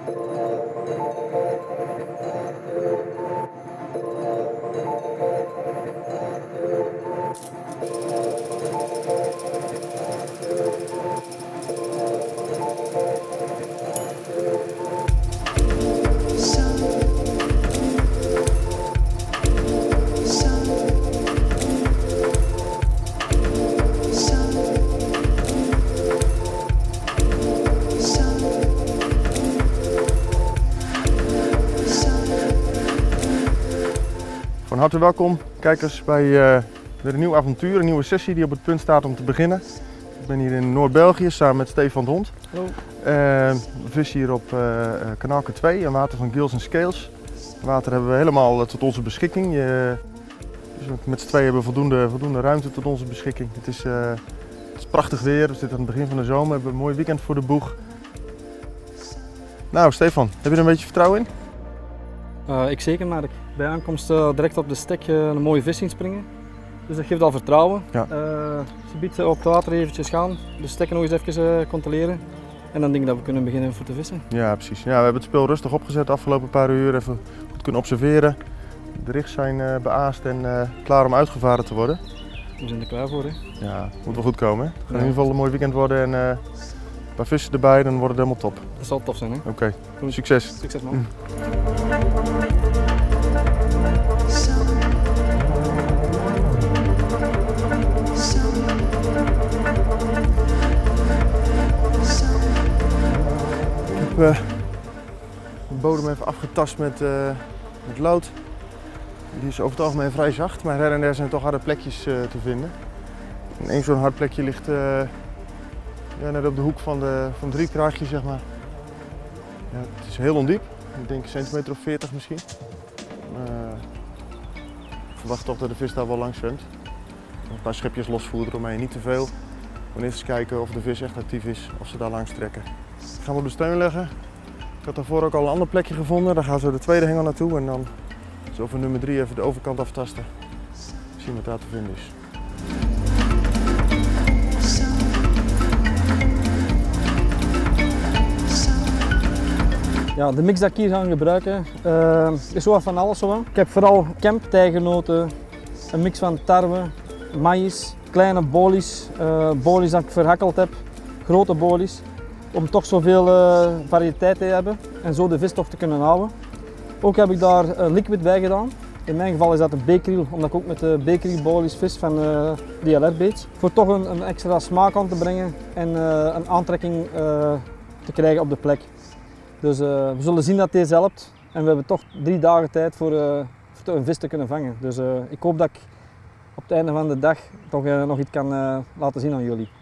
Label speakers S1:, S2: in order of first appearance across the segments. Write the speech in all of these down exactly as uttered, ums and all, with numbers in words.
S1: Van harte welkom kijkers bij uh, weer een nieuw avontuur, een nieuwe sessie die op het punt staat om te beginnen. Ik ben hier in Noord-België samen met Stefan de Hond.
S2: Hallo.
S1: Uh, we vissen hier op uh, Kanalke twee, een water van Gills en Scales. Het water hebben we helemaal uh, tot onze beschikking. Uh, dus met z'n tweeën hebben we voldoende, voldoende ruimte tot onze beschikking. Het is, uh, het is prachtig weer, we zitten aan het begin van de zomer, we hebben een mooi weekend voor de boeg. Nou Stefan, heb je er een beetje vertrouwen in?
S2: Uh, ik zeker, Mark. Bij aankomst uh, direct op de stek uh, een mooie vis zien springen. Dus dat geeft al vertrouwen. Ja. Uh, ze biedt op het water eventjes gaan, de stekken nog eens even uh, controleren. En dan denk ik dat we kunnen beginnen voor te vissen.
S1: Ja, precies. Ja, we hebben het speel rustig opgezet de afgelopen paar uur. Even goed kunnen observeren. De richt zijn uh, beaast en uh, klaar om uitgevaren te worden.
S2: We zijn er klaar voor, hè?
S1: Ja, moet wel goed komen. Hè? Het gaat ja. in ieder geval een mooi weekend worden en uh, een paar vissen erbij, dan wordt het helemaal top.
S2: Dat zal tof zijn, hè?
S1: Oké, okay. Succes.
S2: Succes, man.
S1: Mm. Ik heb uh, de bodem even afgetast met, uh, met lood. Die is over het algemeen vrij zacht, maar her en der zijn toch harde plekjes uh, te vinden. En één zo'n hard plekje ligt uh, ja, net op de hoek van, de, van het rietkraagje, zeg maar. Ja, het is heel ondiep, ik denk een centimeter of veertig misschien. Uh, ik verwacht toch dat de vis daar wel langs zwemt. Een paar schepjes losvoeren eromheen, niet te veel. We gaan eens kijken of de vis echt actief is, of ze daar langs trekken. Ik ga hem op de steun leggen. Ik had daarvoor ook al een ander plekje gevonden. Daar gaan ze de tweede hengel naartoe en dan zo voor nummer drie even de overkant aftasten. Zien wat daar te vinden is.
S2: Ja, de mix die ik hier ga gebruiken uh, is zo van alles. Zo. Ik heb vooral kemp, tijgernoten, een mix van tarwe, maïs, kleine bolies, uh, bolies dat ik verhakkeld heb, grote bolies. Om toch zoveel uh, variëteit te hebben en zo de vis toch te kunnen houden. Ook heb ik daar uh, liquid bij gedaan. In mijn geval is dat een beekreel, omdat ik ook met de beekreel bolies vis van uh, D L R baits. Voor toch een, een extra smaak aan te brengen en uh, een aantrekking uh, te krijgen op de plek. Dus uh, we zullen zien dat deze helpt. En we hebben toch drie dagen tijd voor, uh, voor een vis te kunnen vangen. Dus uh, ik hoop dat ik op het einde van de dag toch uh, nog iets kan uh, laten zien aan jullie.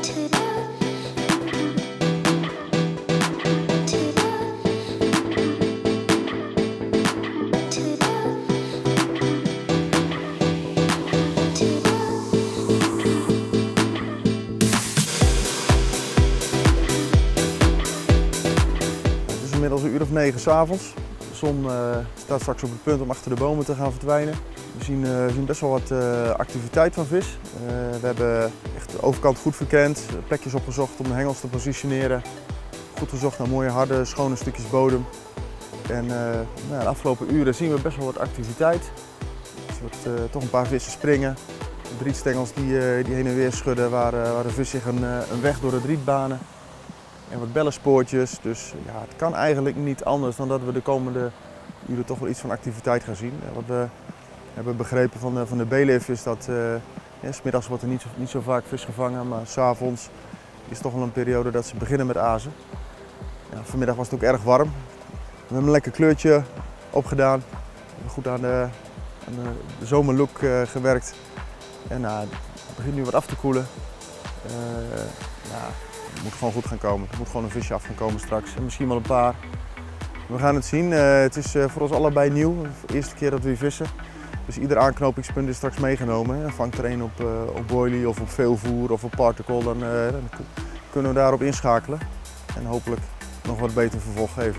S1: Inmiddels een uur of negen 's avonds. De zon uh, staat straks op het punt om achter de bomen te gaan verdwijnen. We zien, uh, zien best wel wat uh, activiteit van vis. Uh, we hebben echt de overkant goed verkend, plekjes opgezocht om de hengels te positioneren. Goed gezocht naar mooie, harde, schone stukjes bodem. En uh, nou, de afgelopen uren zien we best wel wat activiteit. Er wordt uh, toch een paar vissen springen. De rietstengels die, uh, die heen en weer schudden, waar, uh, waar de vis zich een, uh, een weg door het riet banen. En wat bellenspoortjes, dus ja, het kan eigenlijk niet anders dan dat we de komende uren toch wel iets van activiteit gaan zien. Wat we hebben begrepen van de, van de B-L I F is dat uh, ja, 's middags wordt er niet zo, niet zo vaak vis gevangen, maar 's avonds is toch wel een periode dat ze beginnen met azen. Ja, vanmiddag was het ook erg warm. We hebben een lekker kleurtje opgedaan, we hebben goed aan de, aan de, de zomerlook uh, gewerkt. En uh, het begint nu wat af te koelen. Uh, ja, Het moet gewoon goed gaan komen. Er moet gewoon een visje af gaan komen straks. En misschien wel een paar. We gaan het zien. Uh, het is uh, voor ons allebei nieuw. De eerste keer dat we hier vissen. Dus ieder aanknopingspunt is straks meegenomen. Hè. Vangt er een op, uh, op boilie of op veelvoer of op particle, dan, uh, dan kunnen we daarop inschakelen. En hopelijk nog wat beter vervolg geven.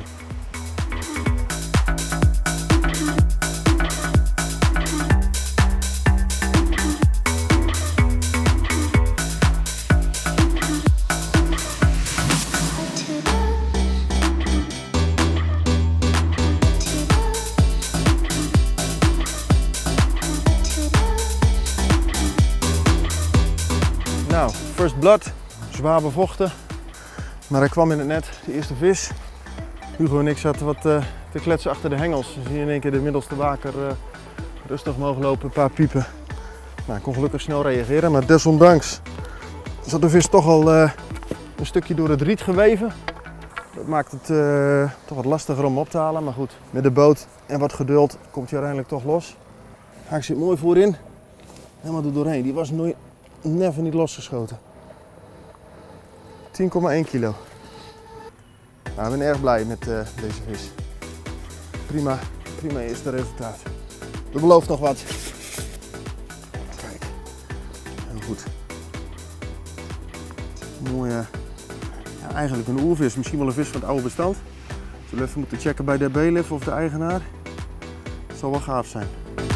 S1: first blood, zwaar bevochten. Maar hij kwam in het net, de eerste vis. Hugo en ik zaten wat uh, te kletsen achter de hengels. Dan zie je in één keer de middelste waker uh, rustig omhoog lopen, een paar piepen. Nou, ik kon gelukkig snel reageren, maar desondanks zat de vis toch al uh, een stukje door het riet geweven. Dat maakt het uh, toch wat lastiger om op te halen, maar goed, met de boot en wat geduld komt hij uiteindelijk toch los. Haak zit mooi voorin, helemaal er doorheen. Die was nooit, never niet losgeschoten. tien komma één kilo. Nou, ik ben erg blij met uh, deze vis. Prima, prima eerste resultaat. Dat belooft nog wat. Kijk, heel goed. Mooie, ja, eigenlijk een oervis, misschien wel een vis van het oude bestand. Zullen we even moeten checken bij de bailiff of de eigenaar. Het zal wel gaaf zijn.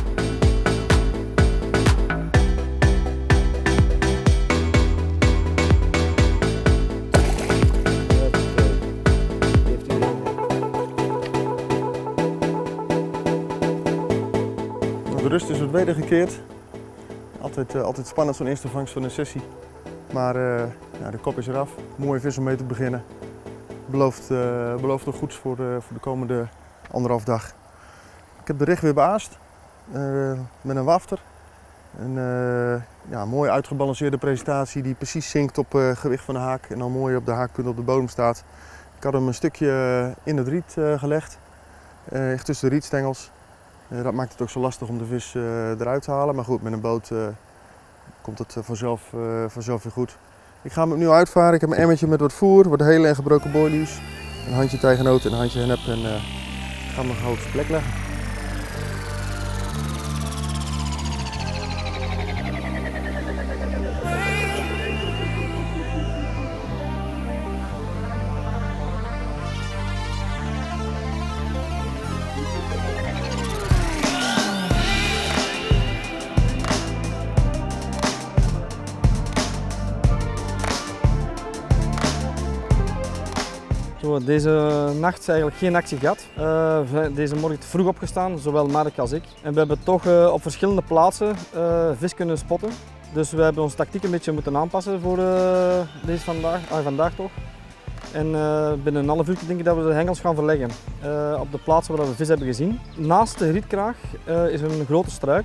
S1: De rust is wat wedergekeerd. Altijd, uh, altijd spannend zo'n eerste vangst van een sessie. Maar uh, ja, de kop is eraf. Mooie vis om mee te beginnen. Belooft, uh, belooft nog goeds voor, uh, voor de komende anderhalf dag. Ik heb de rig weer beaast. Uh, met een wafter. Een uh, ja, mooi uitgebalanceerde presentatie die precies zinkt op uh, gewicht van de haak. En dan mooi op de haakpunt op de bodem staat. Ik had hem een stukje in het riet uh, gelegd. Uh, echt tussen de rietstengels. Uh, dat maakt het ook zo lastig om de vis uh, eruit te halen. Maar goed, met een boot uh, komt het uh, vanzelf, uh, vanzelf weer goed. Ik ga hem opnieuw uitvaren. Ik heb een emmertje met wat voer, wat hele en gebroken boilies. Een handje tijgenoot en een handje hennep. En uh, ik ga hem nog gauw op zijn plek leggen.
S2: Zo, deze nacht is eigenlijk geen actie gehad. Uh, deze morgen te vroeg opgestaan, zowel Mark als ik. En we hebben toch uh, op verschillende plaatsen uh, vis kunnen spotten. Dus we hebben onze tactiek een beetje moeten aanpassen voor uh, deze vandaag, ah, vandaag toch. En uh, binnen een half uur denk ik dat we de hengels gaan verleggen uh, op de plaatsen waar we vis hebben gezien. Naast de rietkraag uh, is er een grote struik.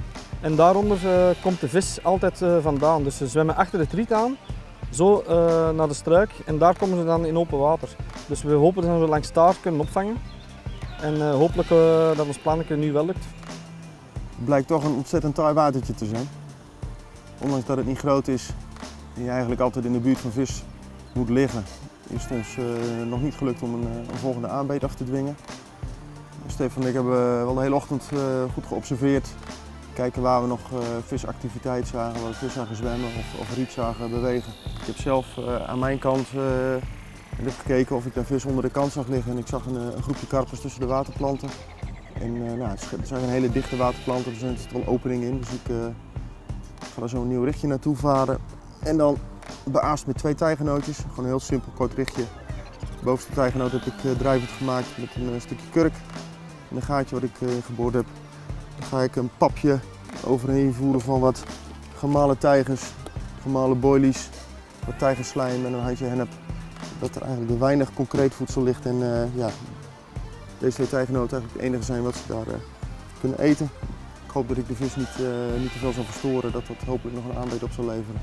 S2: En daaronder uh, komt de vis altijd uh, vandaan. Dus ze zwemmen achter het riet aan. Zo uh, naar de struik en daar komen ze dan in open water. Dus we hopen dat we langs daar kunnen opvangen. En uh, hopelijk uh, dat ons plannetje nu wel lukt.
S1: Het blijkt toch een ontzettend taai watertje te zijn. Ondanks dat het niet groot is en je eigenlijk altijd in de buurt van vis moet liggen, is het ons uh, nog niet gelukt om een, een volgende aanbeet af te dwingen. Stefan en ik hebben wel de hele ochtend uh, goed geobserveerd. Kijken waar we nog uh, visactiviteit zagen, waar we vis zagen zwemmen of, of riet zagen bewegen. Ik heb zelf uh, aan mijn kant uh, heb gekeken of ik daar vis onder de kant zag liggen en ik zag een, een groepje karpers tussen de waterplanten. En uh, nou, het zijn een hele dichte waterplanten, er zitten wel openingen in, dus ik uh, ga er zo een nieuw richtje naartoe varen. En dan beaast met twee tijgenootjes, gewoon een heel simpel kort richtje. De bovenste tijgenoot heb ik uh, drijvend gemaakt met een uh, stukje kurk en een gaatje wat ik uh, geboord heb. Dan ga ik een papje overheen voeren van wat gemalen tijgers, gemalen boilies, wat tijgerslijm en een handje hennep. Dat er eigenlijk weinig concreet voedsel ligt en uh, ja, deze twee tijgenoten eigenlijk het enige zijn wat ze daar uh, kunnen eten. Ik hoop dat ik de vis niet, uh, niet te veel zal verstoren, dat dat hopelijk nog een aanbeet op zal leveren.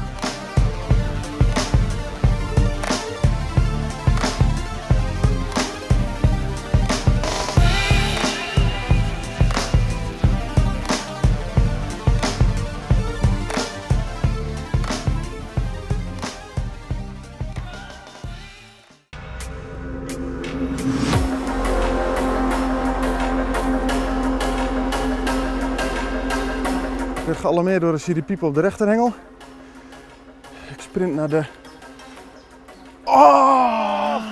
S1: Ik werd gealarmeerd door een siripiepen op de rechterhengel. Ik sprint naar de... Oh!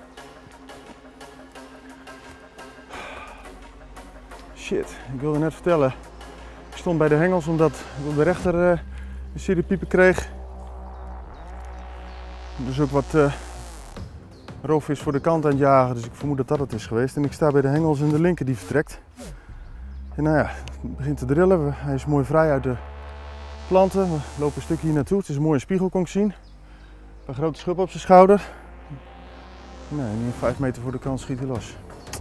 S1: Shit, ik wilde net vertellen. Ik stond bij de hengels omdat ik op de rechter uh, een siripiepen kreeg. Dus ook wat uh, roofvis voor de kant aan het jagen, dus ik vermoed dat dat het is geweest. En ik sta bij de hengels en de linker die vertrekt. En nou ja, het begint te drillen. Hij is mooi vrij uit de, planten. We lopen een stukje hier naartoe. Het is een mooie spiegel, kon ik zien. Een grote schub op zijn schouder. Nee, nu vijf meter voor de kant schiet hij los.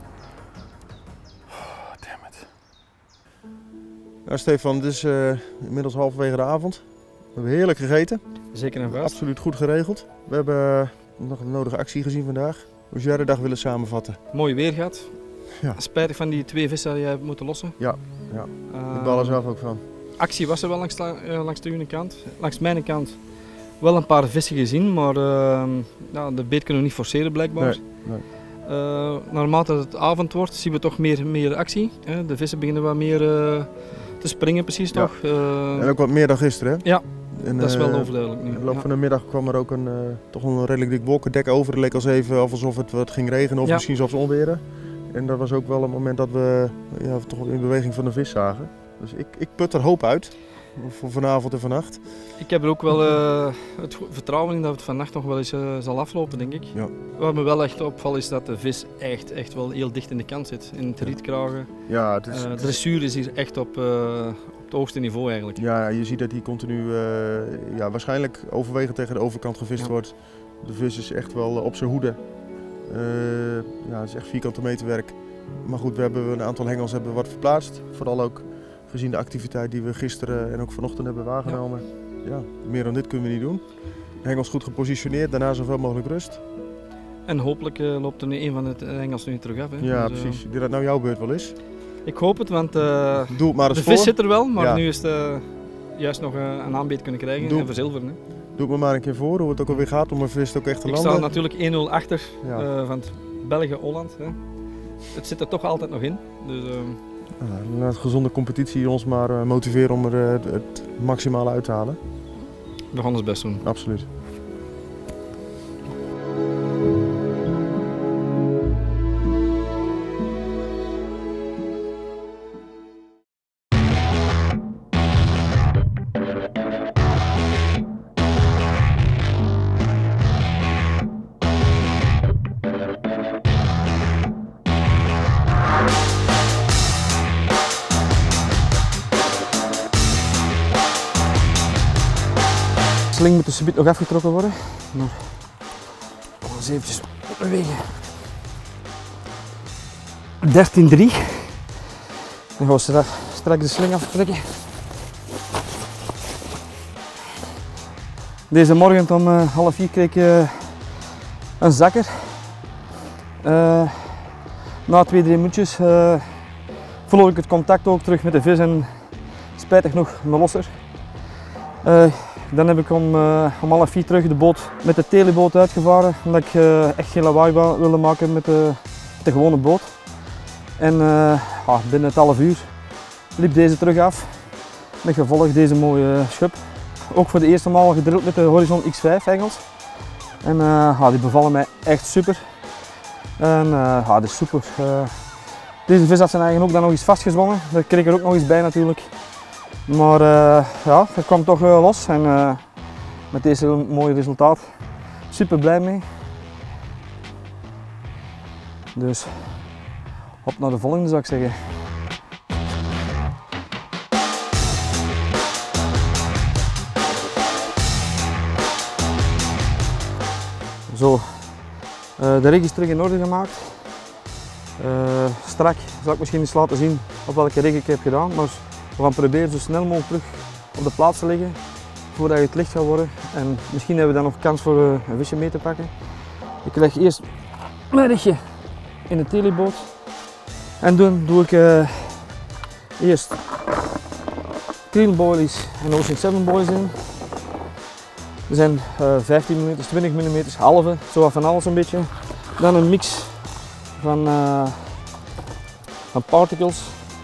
S1: Oh, damn it. Nou Stefan, het is uh, inmiddels halverwege de avond. We hebben heerlijk gegeten.
S2: Zeker en vast.
S1: Absoluut goed geregeld. We hebben nog een nodige actie gezien vandaag. Hoe zou jij de dag willen samenvatten?
S2: Mooi weer gehad.
S1: Ja.
S2: Spijtig van die twee vissen die je hebt moeten lossen.
S1: Ja, ja.
S2: Uh,
S1: ik bal er zelf ook van.
S2: Actie was er wel langs, uh, langs de ene kant. Langs mijn kant wel een paar vissen gezien, maar uh, ja, de beet kunnen we niet forceren blijkbaar.
S1: Nee, nee.
S2: Uh, naarmate het avond wordt zien we toch meer, meer actie. Hè? De vissen beginnen wat meer uh, te springen precies
S1: ja.
S2: toch. Uh,
S1: en ook wat meer dan gisteren hè?
S2: Ja,
S1: en,
S2: dat is wel
S1: uh,
S2: overduidelijk nu.
S1: In de loop
S2: ja.
S1: van de middag kwam er ook een, uh, toch een redelijk dik wolkendek over. Het leek als even alsof het wat ging regenen of
S2: ja.
S1: misschien zelfs onweren. En dat was ook wel een moment dat we ja, toch in beweging van de vis zagen. Dus ik, ik put er hoop uit voor vanavond en vannacht.
S2: Ik heb er ook wel uh, het vertrouwen in dat het vannacht nog wel eens uh, zal aflopen, denk ik.
S1: Ja.
S2: Wat me wel echt opvalt is dat de vis echt, echt wel heel dicht in de kant zit, in het rietkragen.
S1: Ja, het is,
S2: uh, dressuur is hier echt op, uh, op het hoogste niveau eigenlijk.
S1: Ja, je ziet dat die continu, uh, ja, waarschijnlijk overwegend tegen de overkant gevist ja. wordt. De vis is echt wel op zijn hoede. Uh, ja, het is echt vierkante meter werk. Maar goed, we hebben een aantal hengels hebben we wat verplaatst. Vooral ook gezien de activiteit die we gisteren en ook vanochtend hebben waargenomen. Ja. Ja, meer dan dit kunnen we niet doen. De hengels goed gepositioneerd, daarna zoveel mogelijk rust.
S2: En hopelijk uh, loopt er nu een van de hengels nu terug af. Hè?
S1: Ja,
S2: dus,
S1: precies.
S2: Uh,
S1: Ik denk dat nou jouw beurt wel is.
S2: Ik hoop het, want uh,
S1: Doe het maar eens
S2: de
S1: voor.
S2: vis zit er wel, maar
S1: ja.
S2: nu is het uh, juist nog uh, een aanbeet kunnen krijgen
S1: Doe.
S2: en verzilveren. Hè?
S1: Doe het me maar een keer voor, hoe het ook alweer gaat om een vis ook echt te
S2: Ik
S1: landen.
S2: sta natuurlijk één nul achter
S1: ja.
S2: uh, van België-Holland. Het zit er toch altijd nog in. Dus, uh...
S1: ja, laat gezonde competitie ons maar uh, motiveren om er uh, het maximale uit te halen.
S2: We gaan ons best doen.
S1: Absoluut.
S2: De sling moet dus nog afgetrokken worden, maar we gaan eens eventjes bewegen. dertien drie. Dan gaan we straks, straks de sling aftrekken. Deze morgen om uh, half vier kreeg ik uh, een zakker. Uh, na twee, drie minuutjes uh, verloor ik het contact ook terug met de vis en spijtig nog mijn losser. Uh, Dan heb ik om, uh, om half vier terug de boot met de teleboot uitgevaren, omdat ik uh, echt geen lawaai wilde maken met de, met de gewone boot. En uh, ja, binnen het half uur liep deze terug af, met gevolg deze mooie schub. Ook voor de eerste maal gedrild met de Horizon X vijf hengels. En uh, ja, die bevallen mij echt super. En uh, ja, dit is super. Uh, deze vis had zijn eigen ook dan nog eens vastgezwommen, daar kreeg ik er ook nog eens bij natuurlijk. Maar uh, ja, het kwam toch uh, los en uh, met deze mooie resultaat super blij mee. Dus op naar de volgende zou ik zeggen. Zo, uh, de rig is terug in orde gemaakt. Uh, strak zal ik misschien eens laten zien op welke rig ik heb gedaan. Maar we gaan proberen zo snel mogelijk terug op de plaats te liggen voordat het licht gaat worden. En misschien hebben we dan nog kans voor een visje mee te pakken. Ik leg eerst mijn rigje in de teleboot. En dan doe ik uh, eerst Creel boilies en Ocean zeven boilies in. Er zijn uh, vijftien millimeter, twintig millimeter, halve, zo van alles een beetje. Dan een mix van, uh, van particles.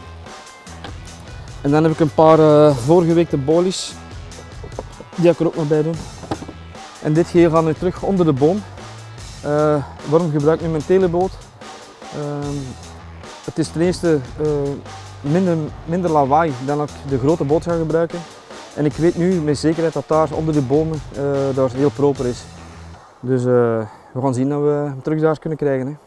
S2: En dan heb ik een paar uh, voorgeweekte boilies, die ik er ook nog bij doen. En dit geheel gaat nu terug onder de boom. Uh, waarom gebruik ik nu mijn teleboot? Uh, het is ten eerste uh, minder, minder lawaai dan ik de grote boot ga gebruiken. En ik weet nu met zekerheid dat daar onder de bomen uh, daar heel proper is. Dus uh, we gaan zien dat we hem terug daar kunnen krijgen. Hè.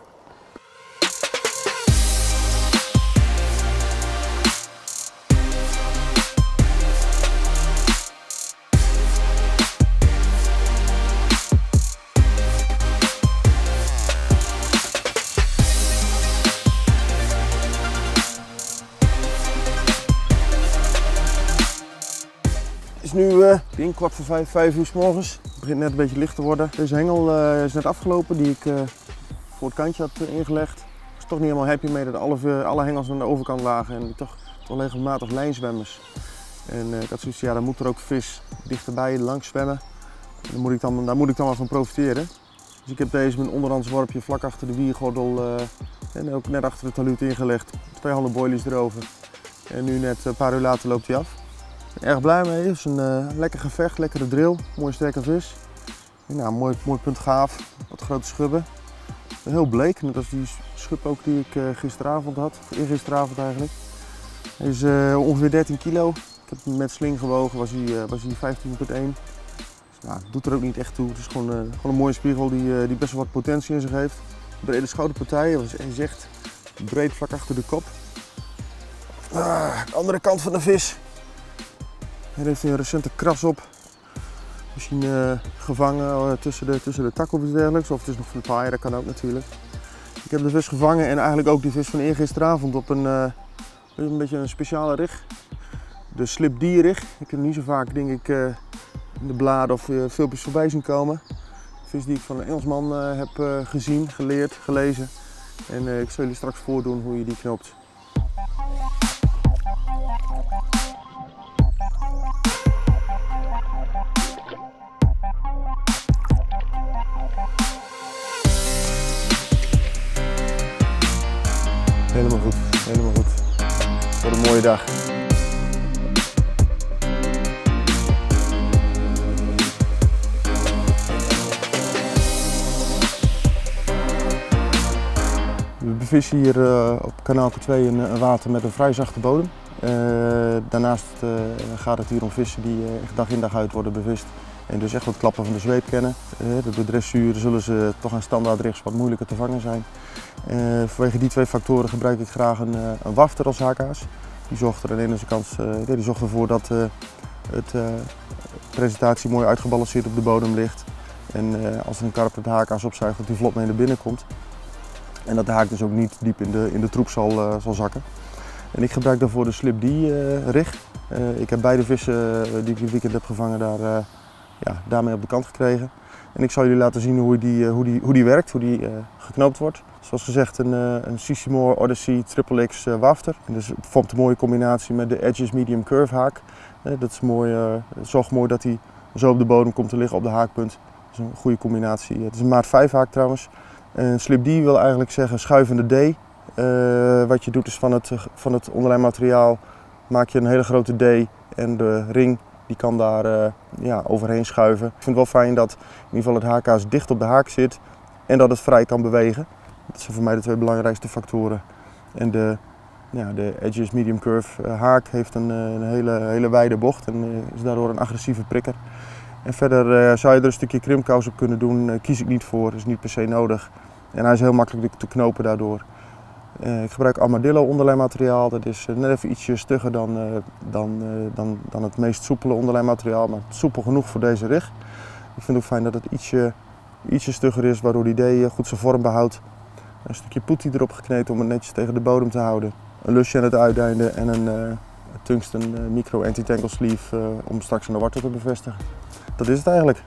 S1: nu uh, kwart voor vijf, vijf uur 's morgens. Het begint net een beetje licht te worden. Deze hengel uh, is net afgelopen die ik uh, voor het kantje had uh, ingelegd. Ik was toch niet helemaal happy mee dat alle, alle hengels aan de overkant lagen en toch, toch regelmatig lijnzwemmers. En uh, ik had zoiets, ja, dan moet er ook vis dichterbij langs zwemmen. Daar moet ik dan, daar moet ik dan wel van profiteren. Dus ik heb deze met een onderhandsworpje vlak achter de wiergordel uh, en ook net achter de taluut ingelegd. Twee handen boilies erover. En nu net een paar uur later loopt hij af. Erg blij mee, het is een uh, lekker gevecht, lekkere drill, mooie sterke vis. Nou, mooi, mooi punt gaaf, wat grote schubben. Heel bleek, net als die schub ook die ik uh, gisteravond had, of eergisteravond eigenlijk. Hij is uh, ongeveer dertien kilo. Ik heb hem met sling gewogen, was hij, uh, was hij vijftien komma één. Dus, nou, doet er ook niet echt toe. Het is gewoon, uh, gewoon een mooie spiegel die, uh, die best wel wat potentie in zich heeft. Brede schouderpartij, dat is echt breed vlak achter de kop. Ah, de andere kant van de vis. Hier heeft hij een recente kras op. Misschien uh, gevangen uh, tussen, de, tussen de tak of iets dergelijks. Of het is nog van het paaien, dat kan ook natuurlijk. Ik heb de vis gevangen en eigenlijk ook die vis van eergisteravond op een, uh, een beetje een speciale rig. De Slip D rig. Ik heb hem niet zo vaak denk ik uh, in de bladen of uh, filmpjes voorbij zien komen. Een vis die ik van een Engelsman uh, heb uh, gezien, geleerd, gelezen. En uh, ik zal jullie straks voordoen hoe je die knoopt. Helemaal goed, helemaal goed. Wat een mooie dag. We bevissen hier uh, op kanaal K twee een, een water met een vrij zachte bodem. Uh, daarnaast uh, gaat het hier om vissen die uh, echt dag in dag uit worden bevist. En dus echt wat klappen van de zweep kennen. Uh, de dressuur zullen ze toch aan standaard rigs wat moeilijker te vangen zijn. Uh, vanwege die twee factoren gebruik ik graag een, uh, een wafter als haakhaas. Die zorgt er aan de ene kant uh, die zorgt ervoor dat uh, het uh, presentatie mooi uitgebalanceerd op de bodem ligt. En uh, als er een karp het haakhaas opzuigt, dat die vlot mee naar binnen komt. En dat de haak dus ook niet diep in de, in de troep zal, uh, zal zakken. En ik gebruik daarvoor de Slip D uh, rig. Uh, ik heb beide vissen uh, die ik dit weekend heb gevangen daar, uh, ja, daarmee op de kant gekregen. En ik zal jullie laten zien hoe die, uh, hoe die, hoe die werkt, hoe die uh, geknoopt wordt. Zoals gezegd een, uh, een Sissimore Odyssey Triple X uh, wafter. En dus het vormt een mooie combinatie met de Edges Medium Curve haak. Uh, dat is mooi, uh, het zorgt mooi dat hij zo op de bodem komt te liggen op de haakpunt. Dat is een goede combinatie. Het is een maat vijf haak trouwens. En Slip D wil eigenlijk zeggen schuivende D. Uh, wat je doet is van het, van het onderlijnmateriaal maak je een hele grote D en de ring die kan daar uh, ja, overheen schuiven. Ik vind het wel fijn dat in ieder geval het haakhaas dicht op de haak zit en dat het vrij kan bewegen. Dat zijn voor mij de twee belangrijkste factoren. En de, ja, de Edges Medium Curve uh, haak heeft een, een hele, hele wijde bocht en uh, is daardoor een agressieve prikker. En verder uh, zou je er een stukje krimpkous op kunnen doen, uh, kies ik niet voor, is niet per se nodig. En hij is heel makkelijk te knopen daardoor. Uh, ik gebruik Armadillo onderlijnmateriaal, dat is uh, net even ietsje stugger dan, uh, dan, uh, dan, dan het meest soepele onderlijnmateriaal, maar soepel genoeg voor deze rig. Ik vind het ook fijn dat het ietsje, ietsje stugger is, waardoor die D uh, goed zijn vorm behoudt. Een stukje poetie erop gekneed om het netjes tegen de bodem te houden. Een lusje aan het uiteinde en een uh, tungsten uh, micro anti-tangle sleeve uh, om straks aan de wortel te bevestigen. Dat is het eigenlijk.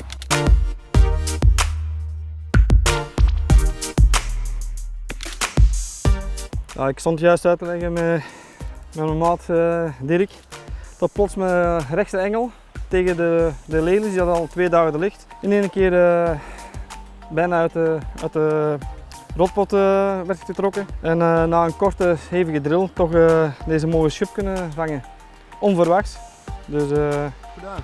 S2: Nou, ik stond juist uit te leggen met, met mijn maat uh, Dirk. Tot plots mijn rechtse engel tegen de, de lelies, die had al twee dagen de licht. In één keer uh, bijna uit de, uit de rotpot uh, werd getrokken. En uh, na een korte hevige drill toch uh, deze mooie schub kunnen vangen. Onverwachts. Dus, uh,
S1: Gedaan.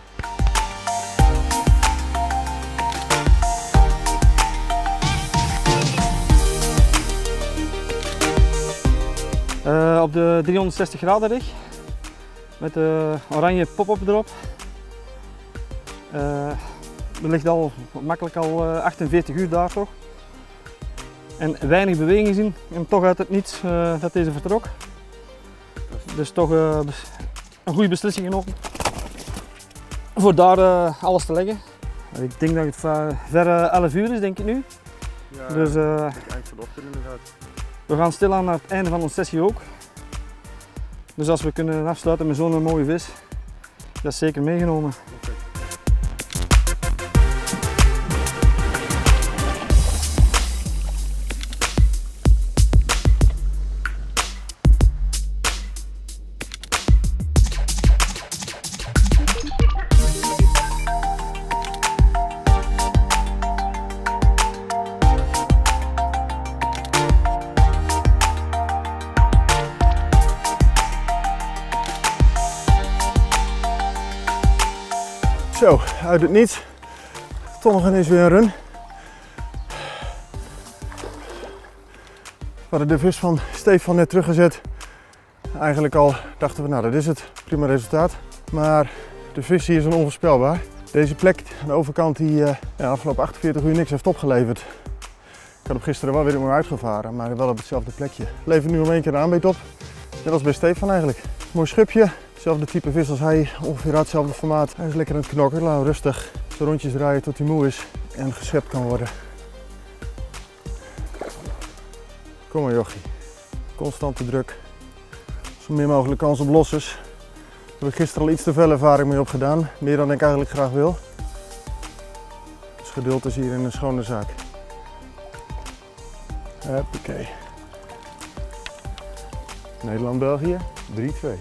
S2: Uh, op de driehonderdzestig graden rig met de oranje pop-up erop. Uh, er ligt al makkelijk al uh, achtenveertig uur daar toch. En weinig beweging gezien en toch uit het niets uh, dat deze vertrok. Dus toch uh, een goede beslissing genomen voor daar uh, alles te leggen. Ik denk dat het ver uh, elf uur is denk ik nu.
S1: Ja,
S2: dus, uh,
S1: eind van de ochtend inderdaad.
S2: We gaan stilaan naar het einde van onze sessie ook. Dus als we kunnen afsluiten met zo'n mooie vis, Dat is zeker meegenomen.
S1: Okay. Zo, uit het niets. Toch nog ineens weer een run. We hadden de vis van Stefan net teruggezet. Eigenlijk al dachten we, nou dat is het, prima resultaat. Maar de vis hier is een onvoorspelbaar. Deze plek aan de overkant die uh, ja, de afgelopen achtenveertig uur niks heeft opgeleverd. Ik had hem gisteren wel weer mooi uitgevaren, maar wel op hetzelfde plekje. Levert nu om één keer de aanbeet op. Net als bij Stefan eigenlijk. Mooi schubje. Hetzelfde type vis als hij, ongeveer hetzelfde formaat. Hij is lekker aan het knokken, laten we rustig zo rondjes draaien tot hij moe is en geschept kan worden. Kom maar jochie, constante druk, zo min mogelijk kans op lossers. Daar heb ik gisteren al iets te veel ervaring mee opgedaan, meer dan ik eigenlijk graag wil. Dus geduld is hier een schone zaak. Hoppakee. Nederland-België, drie twee.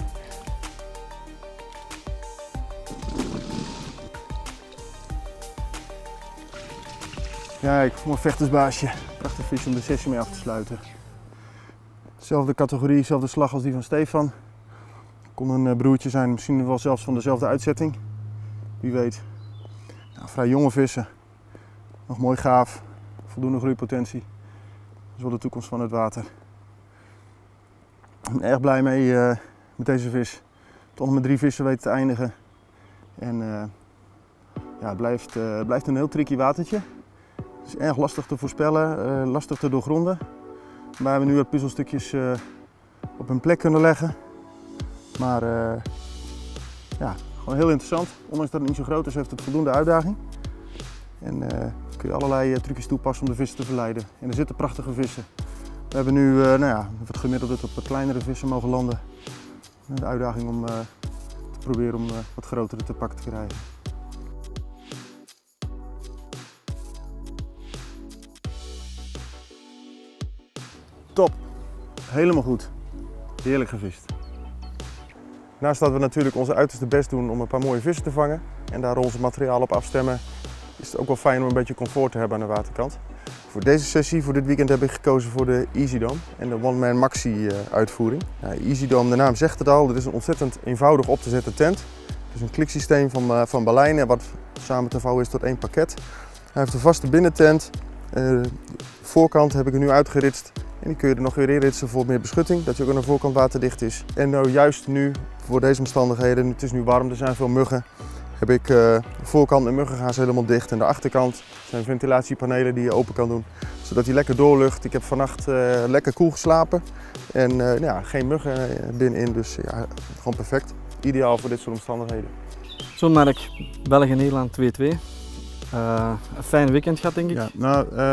S1: Kijk, mooi vechtersbaasje. Prachtig vis om de sessie mee af te sluiten. Dezelfde categorie, dezelfde slag als die van Stefan. Kon een broertje zijn, misschien wel zelfs van dezelfde uitzetting. Wie weet. Nou, vrij jonge vissen. Nog mooi gaaf. Voldoende groeipotentie. Dat is wel de toekomst van het water. Ik ben erg blij mee uh, met deze vis. Toch nog met drie vissen weten te eindigen. En uh, ja, het blijft, uh, blijft een heel tricky watertje. Het is erg lastig te voorspellen, uh, lastig te doorgronden. Maar we nu wat puzzelstukjes uh, op hun plek kunnen leggen. Maar uh, ja, gewoon heel interessant. Ondanks dat het niet zo groot is, heeft het voldoende uitdaging. En uh, kun je allerlei uh, trucjes toepassen om de vissen te verleiden. En er zitten prachtige vissen. We hebben nu uh, nou ja, wat gemiddeld op wat kleinere vissen mogen landen. De uitdaging om uh, te proberen om uh, wat grotere te pakken te krijgen. Top, helemaal goed. Heerlijk gevist. Naast dat we natuurlijk onze uiterste best doen om een paar mooie vissen te vangen en daar onze materiaal op afstemmen, is het ook wel fijn om een beetje comfort te hebben aan de waterkant. Voor deze sessie, voor dit weekend, heb ik gekozen voor de Easy Dome en de One Man Maxi uitvoering. Nou, Easy Dome, de naam zegt het al, dit is een ontzettend eenvoudig op te zetten tent. Het is een kliksysteem van, van Baleine wat samen te vouwen is tot één pakket. Hij heeft een vaste binnentent. Uh, de voorkant heb ik er nu uitgeritst. En die kun je er nog weer inritsen voor meer beschutting, dat je ook aan de voorkant waterdicht is. En nou, juist nu, voor deze omstandigheden, het is nu warm, er zijn veel muggen, heb ik uh, de voorkant met muggengaas helemaal dicht. En de achterkant zijn ventilatiepanelen die je open kan doen, zodat hij lekker doorlucht. Ik heb vannacht uh, lekker koel geslapen en uh, nou ja, geen muggen binnenin, dus ja, gewoon perfect. Ideaal voor dit soort omstandigheden.
S2: Zo Mark, België-Nederland twee twee. Uh, een fijn weekend gehad denk ik.
S1: Ja, nou, uh,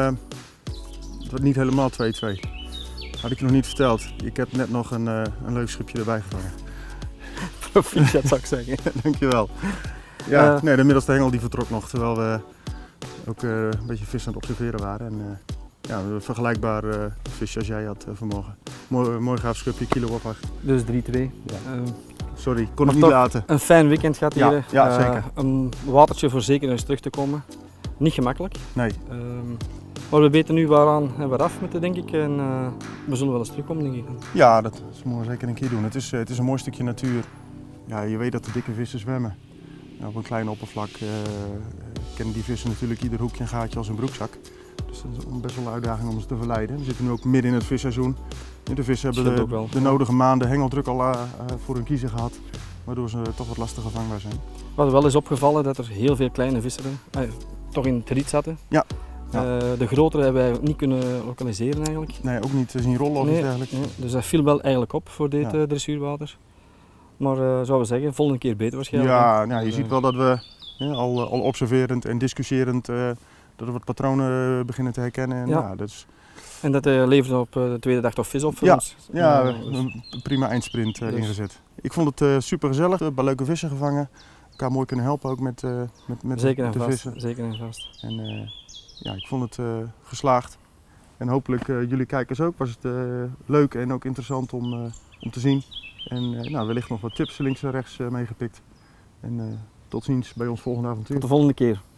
S1: het wordt niet helemaal twee twee. Had ik je nog niet verteld. Ik heb net nog een, uh, een leuk schipje erbij gevangen.
S2: Proficiat zou ik zeggen.
S1: Dankjewel. Ja,
S2: uh,
S1: nee, de middelste hengel die vertrok nog, terwijl we ook uh, een beetje vis aan het observeren waren. En, uh, ja, een vergelijkbaar uh, visje als jij had uh, vanmorgen. Mooi, mooi gaaf schipje, kilo op acht.
S2: Dus drie twee.
S1: Ja. Uh, Sorry, kon het niet laten.
S2: Een fijn weekend gehad hier.
S1: Ja, ja,
S2: uh,
S1: zeker.
S2: Een watertje voor zeker eens terug te komen. Niet gemakkelijk.
S1: Nee.
S2: Uh, maar we weten nu waaraan en waaraf moeten, denk ik. En uh, we zullen wel eens terugkomen, denk ik.
S1: Ja, dat moeten we zeker een keer doen. Het is, uh, het is een mooi stukje natuur. Ja, je weet dat de dikke vissen zwemmen. Nou, op een klein oppervlak uh, kennen die vissen natuurlijk ieder hoekje en gaatje als een broekzak. Dus dat is best wel een uitdaging om ze te verleiden. We zitten nu ook midden in het visseizoen. De vissen hebben de, de nodige maanden hengeldruk al uh, voor hun kiezen gehad, waardoor ze toch wat lastiger vangbaar zijn.
S2: Wat wel is opgevallen dat er heel veel kleine vissen uh, toch in het riet zaten.
S1: Ja. Ja.
S2: Uh, de grotere hebben wij niet kunnen lokaliseren eigenlijk.
S1: Nee, ook niet zien rollen of
S2: nee,
S1: iets dergelijks.
S2: Nee, dus dat viel wel eigenlijk op voor dit
S1: ja.
S2: uh, dressuurwater. Maar uh, zouden we zeggen, volgende keer beter waarschijnlijk.
S1: Ja, nou, je uh, ziet wel dat we ja, al, al observerend en discussiërend uh, dat we wat patronen beginnen te herkennen. En,
S2: ja.
S1: Ja, dat is...
S2: en dat uh, levert op uh, de tweede dag toch vis op voor
S1: ja,
S2: ons?
S1: Ja,
S2: uh, dus...
S1: een prima eindsprint uh, dus. ingezet. Ik vond het uh, super gezellig, een paar leuke vissen gevangen. elkaar mooi kunnen helpen ook met, uh, met, met
S2: Zeker en
S1: de
S2: vast.
S1: vissen.
S2: Zeker en vast.
S1: En uh, ja, ik vond het uh, geslaagd. En hopelijk uh, jullie kijkers ook. Was het uh, leuk en ook interessant om, uh, om te zien. En uh, nou, wellicht nog wat tips links en rechts uh, meegepikt. En uh, tot ziens bij ons volgende avontuur.
S2: Tot de volgende keer.